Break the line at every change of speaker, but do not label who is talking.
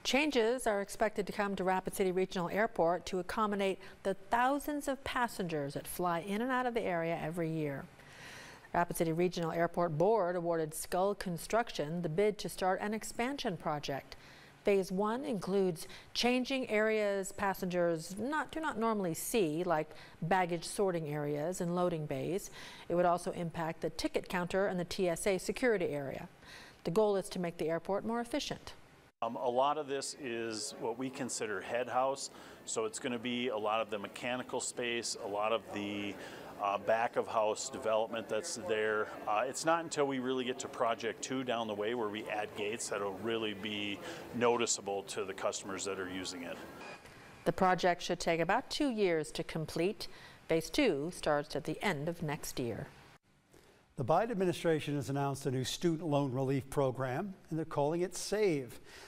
Changes are expected to come to Rapid City Regional Airport to accommodate the thousands of passengers that fly in and out of the area every year. Rapid City Regional Airport Board awarded Skull Construction the bid to start an expansion project. Phase 1 includes changing areas passengers do not normally see, like baggage sorting areas and loading bays. It would also impact the ticket counter and the TSA security area. The goal is to make the airport more efficient.
A lot of this is what we consider head house, so it's going to be a lot of the mechanical space, a lot of the back of house development that's there. It's not until we really get to Project 2 down the way where we add gates that will really be noticeable to the customers that are using it.
The project should take about 2 years to complete. Phase 2 starts at the end of next year.
The Biden administration has announced a new student loan relief program, and they're calling it SAVE.